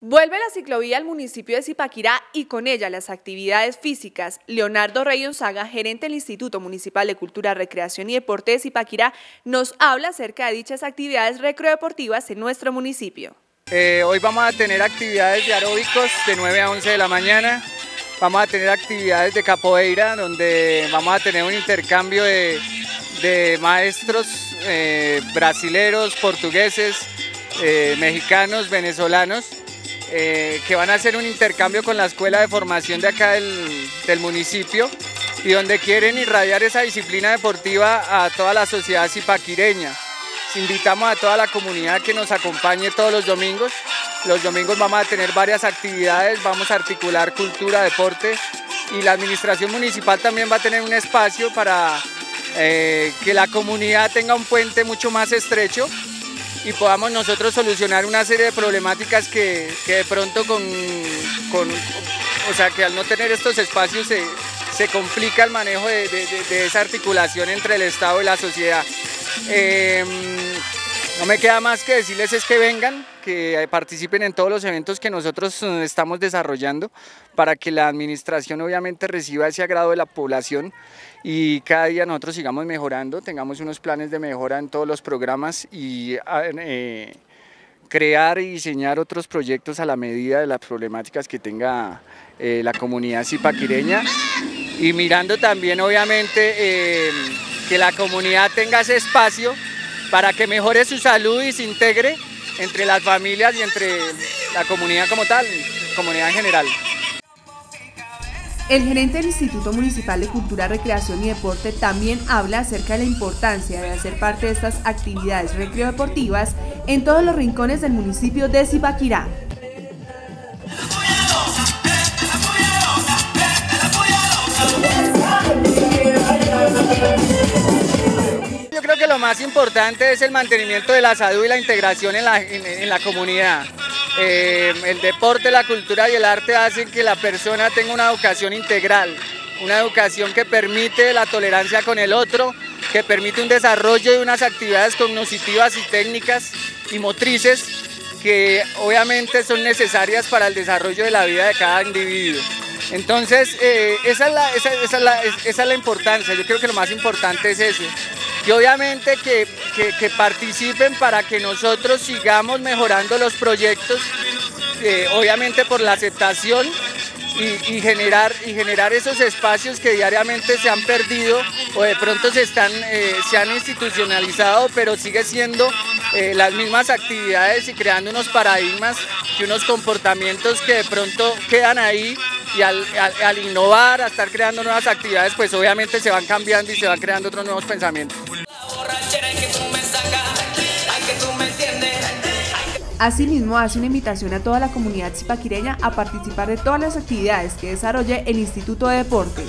Vuelve la ciclovía al municipio de Zipaquirá y con ella las actividades físicas. Leonardo Rey Onzaga, gerente del Instituto Municipal de Cultura, Recreación y Deporte de Zipaquirá, nos habla acerca de dichas actividades recreodeportivas en nuestro municipio. Hoy vamos a tener actividades de aeróbicos de 9 a 11 de la mañana. Vamos a tener actividades de capoeira, donde vamos a tener un intercambio de maestros brasileros, portugueses, mexicanos, venezolanos, que van a hacer un intercambio con la escuela de formación de acá del municipio y donde quieren irradiar esa disciplina deportiva a toda la sociedad zipaquireña. Invitamos a toda la comunidad que nos acompañe todos los domingos. Los domingos vamos a tener varias actividades, vamos a articular cultura, deporte y la administración municipal también va a tener un espacio para que la comunidad tenga un puente mucho más estrecho y podamos nosotros solucionar una serie de problemáticas que de pronto o sea, que al no tener estos espacios se complica el manejo de esa articulación entre el Estado y la sociedad. No me queda más que decirles es que vengan, que participen en todos los eventos que nosotros estamos desarrollando para que la administración obviamente reciba ese agrado de la población y cada día nosotros sigamos mejorando, tengamos unos planes de mejora en todos los programas y crear y diseñar otros proyectos a la medida de las problemáticas que tenga la comunidad zipaquireña y mirando también obviamente que la comunidad tenga ese espacio para que mejore su salud y se integre entre las familias y entre la comunidad como tal, comunidad en general. El gerente del Instituto Municipal de Cultura, Recreación y Deporte también habla acerca de la importancia de hacer parte de estas actividades recreodeportivas en todos los rincones del municipio de Zipaquirá. Yo creo que lo más importante es el mantenimiento de la salud y la integración en la comunidad. El deporte, la cultura y el arte hacen que la persona tenga una educación integral, una educación que permite la tolerancia con el otro, que permite un desarrollo de unas actividades cognitivas y técnicas y motrices que obviamente son necesarias para el desarrollo de la vida de cada individuo. Entonces, esa es la importancia. Yo creo que lo más importante es eso. Y obviamente que participen para que nosotros sigamos mejorando los proyectos, obviamente por la aceptación y generar esos espacios que diariamente se han perdido o de pronto se han institucionalizado, pero sigue siendo las mismas actividades y creando unos paradigmas y unos comportamientos que de pronto quedan ahí. Y al innovar, a estar creando nuevas actividades, pues obviamente se van cambiando y se van creando otros nuevos pensamientos. Asimismo, hace una invitación a toda la comunidad zipaquireña a participar de todas las actividades que desarrolle el Instituto de Deportes.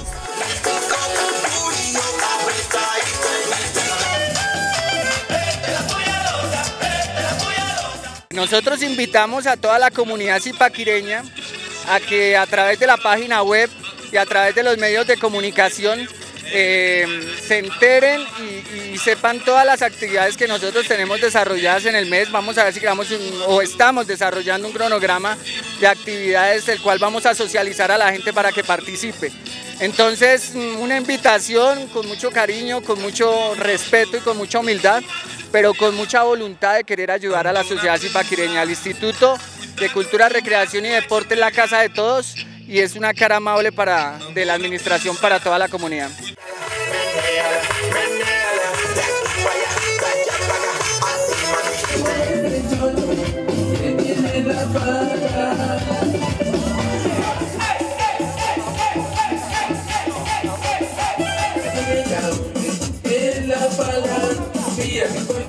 Nosotros invitamos a toda la comunidad zipaquireña a que a través de la página web y a través de los medios de comunicación se enteren y sepan todas las actividades que nosotros tenemos desarrolladas en el mes. Vamos a ver si estamos desarrollando un cronograma de actividades del cual vamos a socializar a la gente para que participe. Entonces, una invitación con mucho cariño, con mucho respeto y con mucha humildad, pero con mucha voluntad de querer ayudar a la sociedad zipaquireña. El Instituto de Cultura, Recreación y Deporte es la casa de todos y es una cara amable de la administración para toda la comunidad. La